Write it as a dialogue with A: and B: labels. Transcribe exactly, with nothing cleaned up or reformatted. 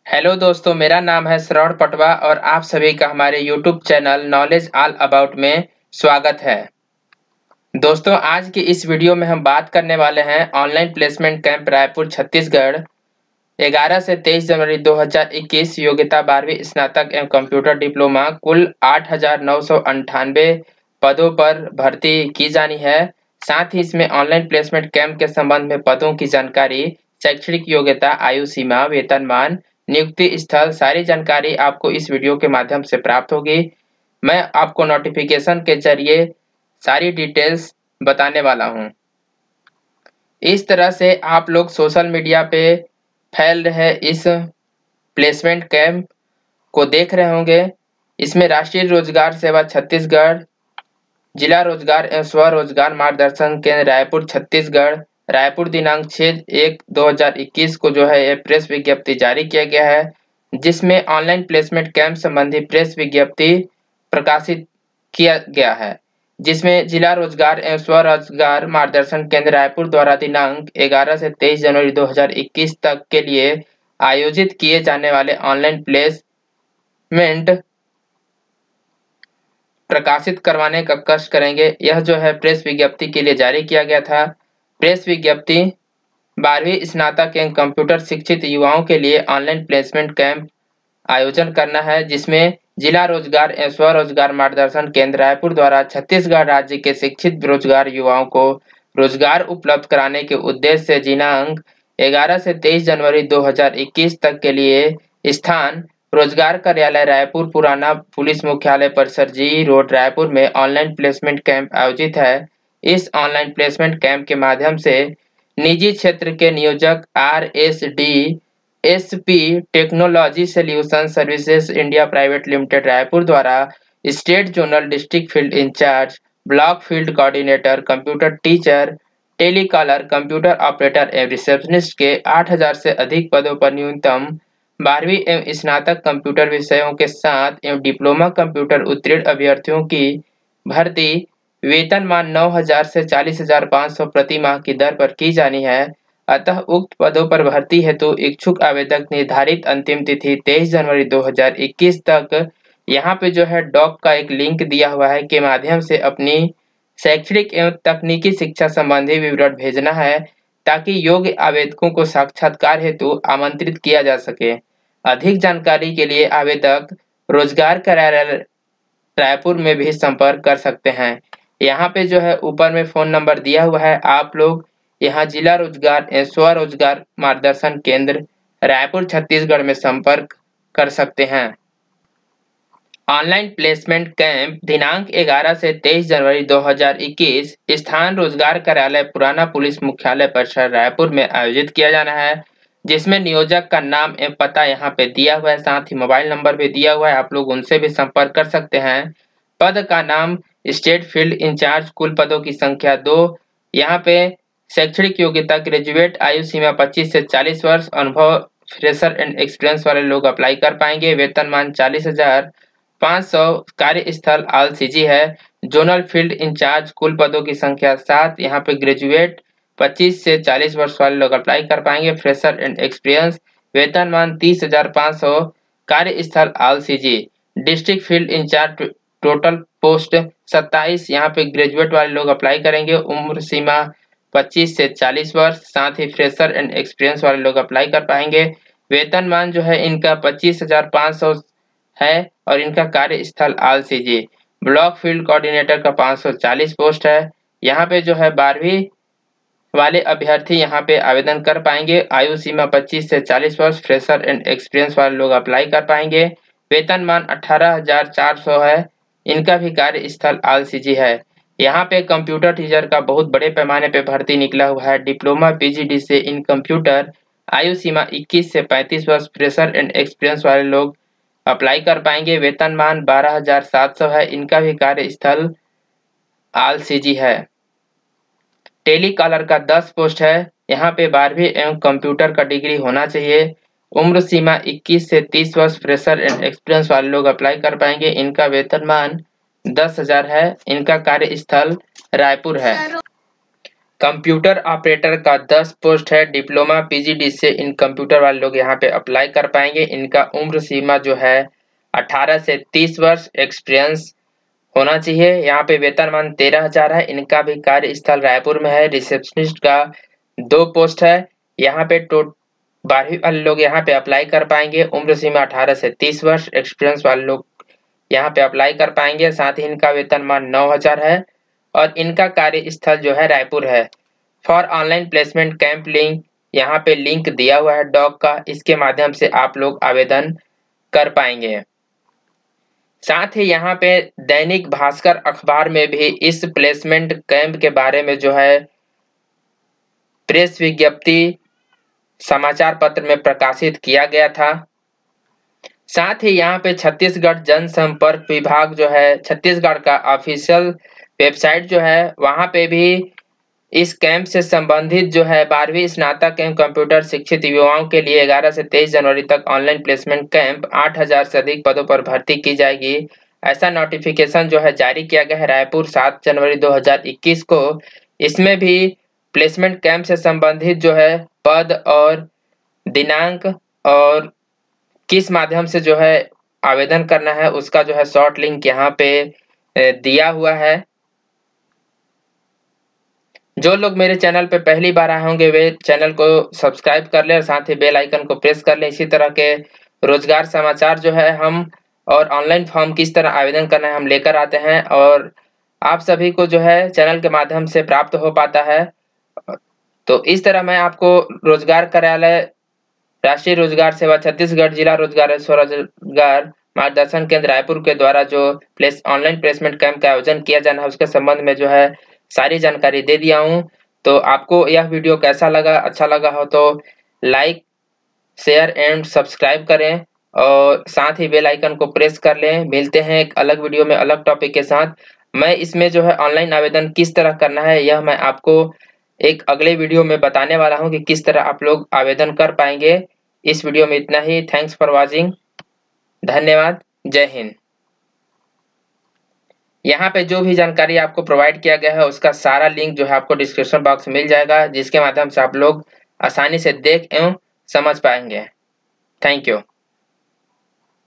A: Hello दोस्तों, मेरा नाम है श्रवण पटवा और आप सभी का हमारे YouTube channel knowledge all about में स्वागत है। दोस्तों, आज की इस वीडियो में हम बात करने वाले हैं online placement camp Raipur Chhattisgarh ग्यारह से तेईस जनवरी दो हज़ार इक्कीस। योग्यता बारहवीं स्नातक एवं कंप्यूटर डिप्लोमा। कुल आठ हजार नौ सौ अंठानवे पदों पर भर्ती की जानी है। साथ ही इसमें ऑनलाइन प्लेसमेंट कैंप के संबंध में पदों की जानकारी, शैक्षणिक योग्यता, आयु सीमा, वेतनमान, नियुक्ति स्थल, सारी जानकारी आपको इस वीडियो के माध्यम से प्राप्त होगी। मैं आपको नोटिफिकेशन के जरिए सारी डिटेल्स बताने वाला हूं। इस तरह से आप लोग सोशल मीडिया पे फैल रहे इस प्लेसमेंट कैंप को देख रहे होंगे। इसमें राष्ट्रीय रोजगार सेवा छत्तीसगढ़, जिला रोजगार एवं स्वरोजगार मार्गदर्शन केंद्र रायपुर छत्तीसगढ़, रायपुर दिनांक छह एक दो हजार इक्कीस को जो है ये प्रेस विज्ञप्ति जारी किया गया है, जिसमें ऑनलाइन प्लेसमेंट कैंप संबंधी प्रेस विज्ञप्ति प्रकाशित किया गया है, जिसमें जिला रोजगार एवं स्वरोजगार मार्गदर्शन केंद्र रायपुर द्वारा दिनांक ग्यारह से तेईस जनवरी दो हज़ार इक्कीस तक के लिए आयोजित किए जाने वाले ऑनलाइन प्लेसमेंट प्रकाशित करवाने का कष्ट करेंगे। यह जो है प्रेस विज्ञप्ति के लिए जारी किया गया था। प्रेस विज्ञप्ति बारहवीं स्नातक एवं कंप्यूटर शिक्षित युवाओं के लिए ऑनलाइन प्लेसमेंट कैंप आयोजन करना है, जिसमें जिला रोजगार एवं स्वरोजगार मार्गदर्शन केंद्र रायपुर द्वारा छत्तीसगढ़ राज्य के शिक्षित बेरोजगार युवाओं को रोजगार उपलब्ध कराने के उद्देश्य से दिनांक ग्यारह से तेईस जनवरी दो हज़ार इक्कीस तक के लिए स्थान रोजगार कार्यालय रायपुर, पुराना पुलिस मुख्यालय परिसर, जी रोड, रायपुर में ऑनलाइन प्लेसमेंट कैंप आयोजित है। इस ऑनलाइन प्लेसमेंट कैंप के माध्यम से निजी क्षेत्र के नियोजक R S D S P technology solution services India private limited Raipur द्वारा state zonal district field in charge, block field coordinator, computer teacher, telecaller, computer operator एवं रिसेप्शनिस्ट के आठ हजार से अधिक पदों पर न्यूनतम बारहवीं एवं स्नातक कंप्यूटर विषयों के साथ एवं डिप्लोमा कंप्यूटर उत्तीर्ण अभ्यर्थियों की भर्ती वेतनमान नौ हजार से चालीस हजार पाँच सौ प्रति माह की दर पर की जानी है। अतः उक्त पदों पर भर्ती हेतु इच्छुक आवेदक निर्धारित अंतिम तिथि तेईस जनवरी दो हज़ार इक्कीस तक यहाँ पे जो है डॉक का एक लिंक दिया हुआ है के माध्यम से अपनी शैक्षणिक एवं तकनीकी शिक्षा संबंधी विवरण भेजना है, ताकि योग्य आवेदकों को साक्षात्कार हेतु आमंत्रित किया जा सके। अधिक जानकारी के लिए आवेदक रोजगार कार्यालय रायपुर में भी संपर्क कर सकते हैं। यहाँ पे जो है ऊपर में फोन नंबर दिया हुआ है, आप लोग यहाँ जिला रोजगार एवं स्वरोजगार मार्गदर्शन केंद्र रायपुर छत्तीसगढ़ में संपर्क कर सकते हैं। ऑनलाइन प्लेसमेंट कैंप दिनांक ग्यारह से तेईस जनवरी दो हज़ार इक्कीस, स्थान रोजगार कार्यालय, पुराना पुलिस मुख्यालय परिसर रायपुर में आयोजित किया जाना है, जिसमें नियोजक का नाम एवं पता यहाँ पे दिया हुआ है, साथ ही मोबाइल नंबर भी दिया हुआ है, आप लोग उनसे भी संपर्क कर सकते हैं। पद का नाम स्टेट फील्ड इंचार्ज, कुल पदों की संख्या दो। यहाँ पे शैक्षणिक योग्यता ग्रेजुएट, आयु सीमा पच्चीस से चालीस वर्ष, अनुभव फ्रेशर एंड एक्सपीरियंस वाले लोग अप्लाई कर पाएंगे। वेतनमान चालीस हजार पाँच सौ, कार्यस्थल आल सीजी है। जोनल फील्ड इंचार्ज, कुल पदों की संख्या सात। यहाँ पे ग्रेजुएट पच्चीस से चालीस वर्ष वाले लोग अप्लाई कर पाएंगे। फ्रेशर एंड एक्सपीरियंस, वेतनमान तीस हजार पाँच सौ, कार्यस्थल all CG. District field in charge, total post सत्ताईस। यहाँ पे ग्रेजुएट वाले लोग अप्लाई करेंगे। उम्र सीमा पच्चीस से चालीस वर्ष, साथ ही फ्रेशर एंड एक्सपीरियंस वाले लोग अप्लाई कर पाएंगे। वेतनमान जो है इनका पच्चीस हजार पाँच सौ है और इनका कार्यस्थल all CG. Block field coordinator का पाँच सौ चालीस पोस्ट है। यहाँ पे जो है बारहवीं वाले अभ्यर्थी यहाँ पे आवेदन कर पाएंगे। आयु सीमा पच्चीस से चालीस वर्ष, फ्रेशर एंड एक्सपीरियंस वाले लोग अप्लाई कर पाएंगे। वेतनमान अठारह हजार चार सौ है, इनका भी कार्यस्थल आल सीजी है। यहाँ पे कंप्यूटर टीचर का बहुत बड़े पैमाने पे भर्ती निकला हुआ है। डिप्लोमा पीजीडी से इन कंप्यूटर, आयु सीमा इक्कीस से पैंतीस वर्ष, फ्रेशर एंड एक्सपीरियंस वाले लोग अप्लाई कर पाएंगे। वेतनमान बारह हजार सात सौ है, इनका भी कार्यस्थल आल सीजी है। टेलीकॉलर का दस पोस्ट है, यहाँ पे बारहवीं एवं कंप्यूटर का डिग्री होना चाहिए। उम्र सीमा इक्कीस से तीस वर्ष, फ्रेशर एंड एक्सपीरियंस वाले लोग अप्लाई कर पाएंगे। इनका वेतनमान दस हजार है, इनका कार्यस्थल रायपुर है। कंप्यूटर ऑपरेटर का दस पोस्ट है। डिप्लोमा पीजीडी से इन कंप्यूटर वाले लोग यहाँ पे अप्लाई कर पाएंगे। इनका उम्र सीमा जो है अठारह से तीस वर्ष एक्सपीरियंस होना चाहिए। यहाँ पे वेतनमान तेरह हजार है। इनका भी कार्यस्थल रायपुर में है। रिसेप्शनिस्ट का दो पोस्ट है। यहाँ पे टो बारहवीं वाले लोग यहाँ पे अप्लाई कर पाएंगे। उम्र सीमा अठारह से तीस वर्ष एक्सपीरियंस वाले लोग यहाँ पे अप्लाई कर पाएंगे। साथ ही इनका वेतनमान नौ हजार है और इनका कार्यस्थल जो है रायपुर है। For online placement camp link यहाँ पे लिंक दिया हुआ है डॉक का, इसके माध्यम से आप लोग आवेदन कर पाएंगे। साथ ही यहाँ पे दैनिक भास्कर अखबार में भी इस प्लेसमेंट कैंप के बारे में जो है प्रेस विज्ञप्ति समाचार पत्र में प्रकाशित किया गया था। साथ ही यहाँ पे छत्तीसगढ़ जनसंपर्क विभाग जो है छत्तीसगढ़ का ऑफिशियल वेबसाइट जो है वहां पे भी इस कैंप से संबंधित जो है बारहवीं स्नातक एवं कंप्यूटर शिक्षित युवाओं के लिए ग्यारह से तेईस जनवरी तक ऑनलाइन प्लेसमेंट कैंप आठ हजार से अधिक पदों पर भर्ती की जाएगी। ऐसा नोटिफिकेशन जो है जारी किया गया है रायपुर सात जनवरी दो हजार इक्कीस को। इसमें भी प्लेसमेंट कैंप से संबंधित जो है पद और दिनांक और किस माध्यम से जो है आवेदन करना है उसका जो है शॉर्ट लिंक यहाँ पे दिया हुआ है। जो लोग मेरे चैनल पे पहली बार आए होंगे वे चैनल को सब्सक्राइब कर ले और साथ ही बेल आइकन को प्रेस कर ले। इसी तरह के रोजगार समाचार जो है हम और ऑनलाइन फॉर्म किस तरह आवेदन करना है हम लेकर आते हैं और आप सभी को जो है चैनल के माध्यम से प्राप्त हो पाता है। तो इस तरह मैं आपको रोजगार कार्यालय राष्ट्रीय रोजगार सेवा छत्तीसगढ़ जिला रोजगार स्वरोजगार मार्गदर्शन केंद्र रायपुर के द्वारा जो प्लेस ऑनलाइन प्लेसमेंट कैंप का आयोजन किया जाना है उसके संबंध में जो है सारी जानकारी दे दिया हूं। तो आपको यह वीडियो कैसा लगा, अच्छा लगा हो तो लाइक शेयर एंड सब्सक्राइब करें और साथ ही बेल आइकन को प्रेस कर लें। मिलते हैं एक अलग वीडियो में अलग टॉपिक के साथ। मैं इसमें जो है ऑनलाइन आवेदन किस तरह करना है यह मैं आपको एक अगले वीडियो में बताने वाला हूं कि किस तरह आप लोग आवेदन कर पाएंगे। इस वीडियो में इतना ही। Thanks for watching. धन्यवाद। जय हिंद। यहाँ पे जो भी जानकारी आपको प्रोवाइड किया गया है उसका सारा लिंक जो है आपको डिस्क्रिप्शन बॉक्स में मिल जाएगा, जिसके माध्यम से आप लोग आसानी से देख एवं समझ पाएंगे। Thank you.